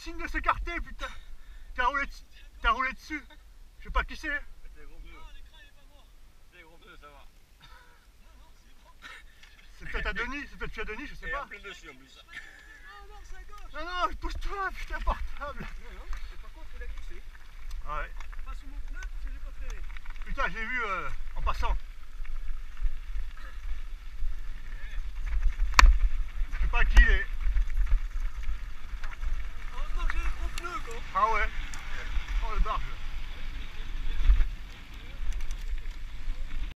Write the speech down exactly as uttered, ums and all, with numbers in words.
signe de s'écarter, putain. T'as roulé, t'as roulé dessus. Je sais pas qui c'est. C'est les gros pneus. Non, l'écran il est pas mort. C'est les gros pneus, ça va. Non, non, c'est bon. C'est peut-être à Denis, c'est peut-être chez Denis, je sais Et pas. en plein dessus en plus. Non, non, c'est à gauche. Non, non, pousse-toi, putain, portable. Non, non, et par contre, il a glissé. Ouais. Pas sous mon pneu parce que j'ai pas freiné. Putain, j'ai vu euh, en passant.